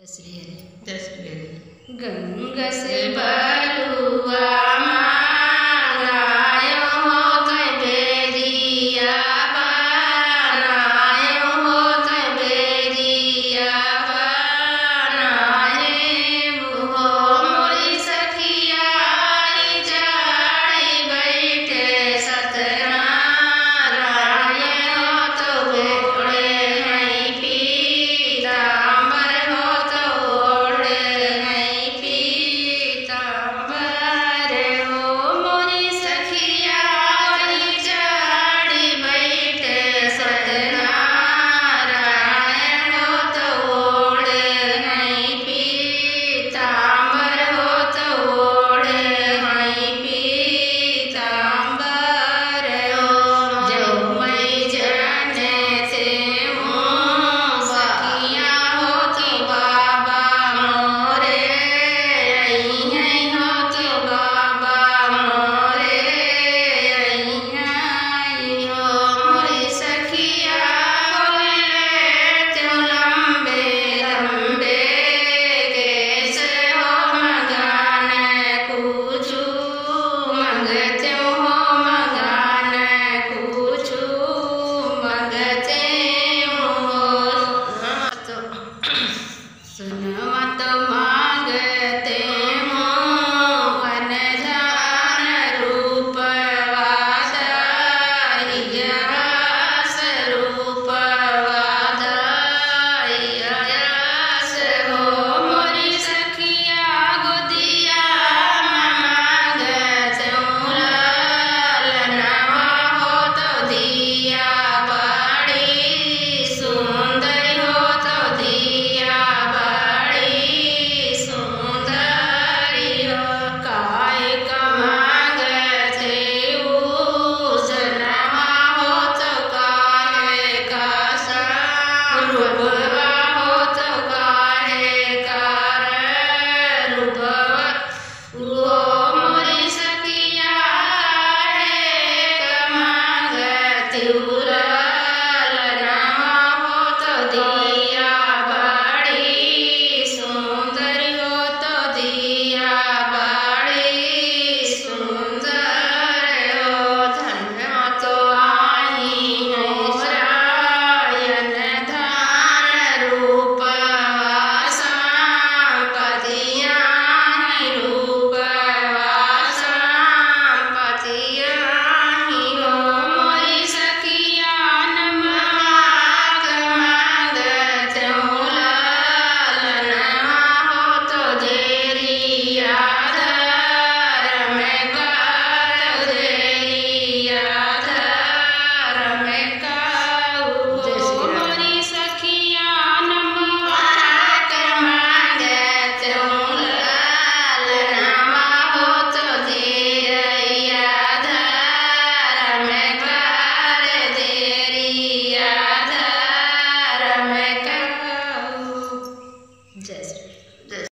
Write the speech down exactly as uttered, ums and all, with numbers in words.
गंगा से बलुआ मांगायो कई बेरिया बनायो कई बेरिया बनाए मुहो मोरी सखिया जाड़ी बैठे सत्यनारायण तो ओढ़े हैं पीताम्बर हो तो ओढ़े हैं पीताम्बर हो मोरी सखिया जाड़ी बैठे सत्यनारायण तो ओढ़े हैं पीताम्बर हो तो ओढ़े हैं पीताम्बर हो जो मैं जाने से हूँ सखिया हो तो बाबा मोरे आई हैं हो तो बाबा मोरे आई हैं हो मोरी सखिया बोले त्यों लंबे लंबे केस हो मगान कुछू मंगते हो मगान कुछू मंगते हो तो सुनो